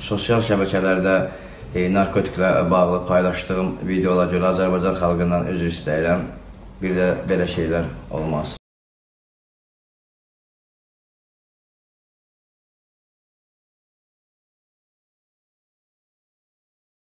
sosial şəbəkələrdə narkotiklə bağlı paylaşdığım videolara görə Azərbaycan xalqından üzr istəyirəm. Bir də belə şeylər olmaz.